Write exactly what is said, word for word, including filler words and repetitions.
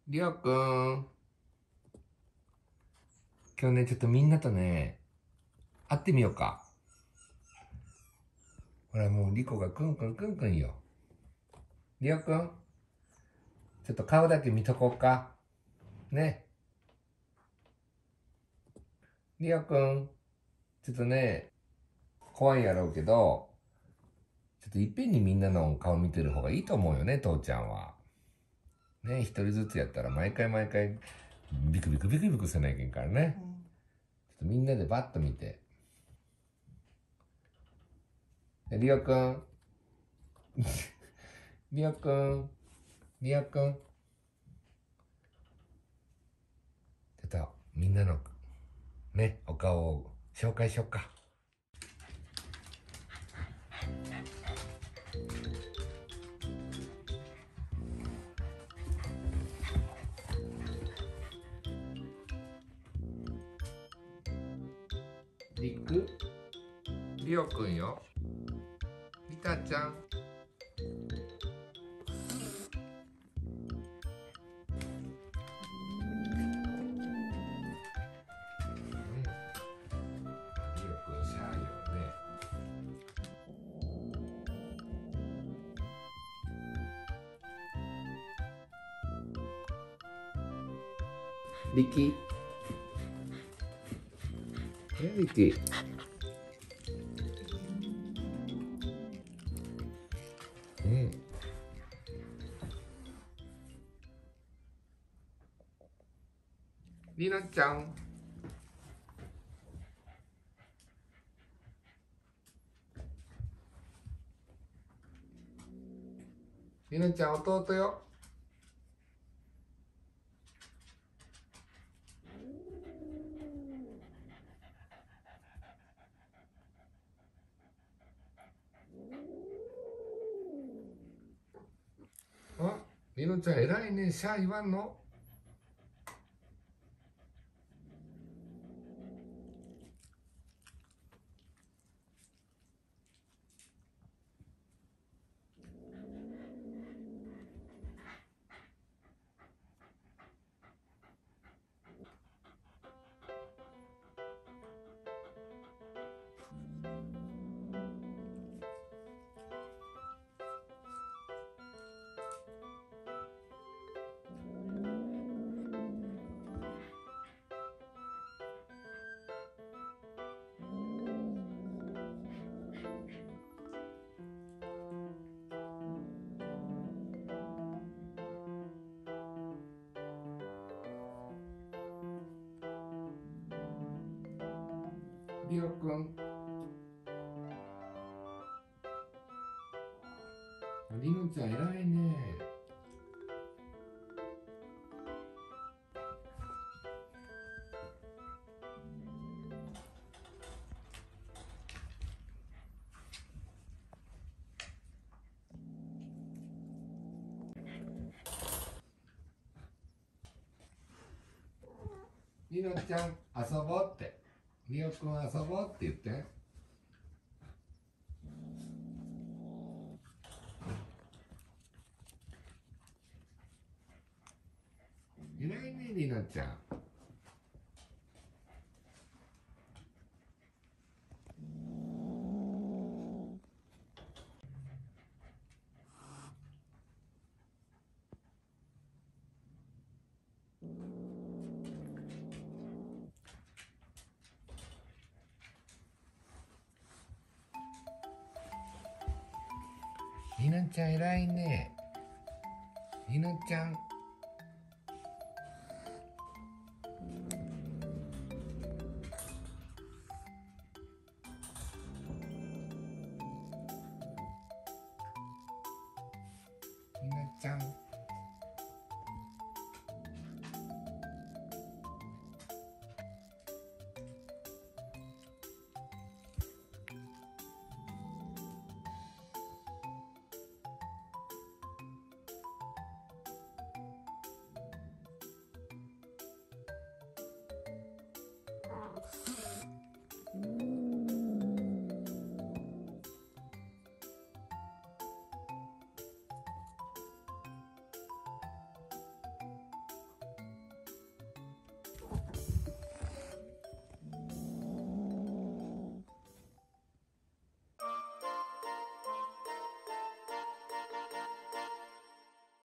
りょうくん、今日ね、ちょっとみんなとね、会ってみようか。ほら、もうリコがくんくんくんくんよ。りょうくん、ちょっと顔だけ見とこうか。ね。りょうくん、ちょっとね、怖いやろうけど、ちょっといっぺんにみんなの顔見てる方がいいと思うよね、父ちゃんは。ね、一人ずつやったら毎回毎回、ビクビクビクビクせないけんからね。ちょっとみんなでバッと見て。りょうくん、りょうくん、りょうくん。ちょっとみんなのね、お顔を紹介しよっか。りく、りおくんよ。りたちゃん。ね、りおくんシャーよね。りき。え、りき。うん。りなちゃん。りなちゃん弟よ。あ、りのちゃん偉いね。シャー言わんの？りおくん。りのちゃん偉いね。りのちゃん遊ぼうって。りおくん遊ぼうって言って。偉いね、りのちゃん。りなちゃん偉いね。りなちゃん。りなちゃん。